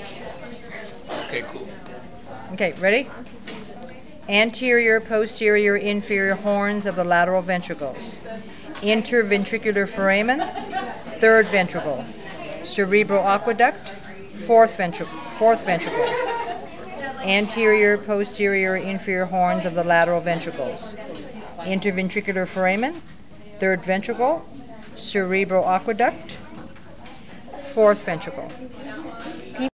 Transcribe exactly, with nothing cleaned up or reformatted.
Okay, cool. Okay, ready? Anterior, posterior, inferior horns of the lateral ventricles. Interventricular foramen, third ventricle. Cerebral aqueduct, fourth ventricle. Fourth ventricle. Anterior, posterior, inferior horns of the lateral ventricles. Interventricular foramen, third ventricle. Cerebral aqueduct, fourth ventricle.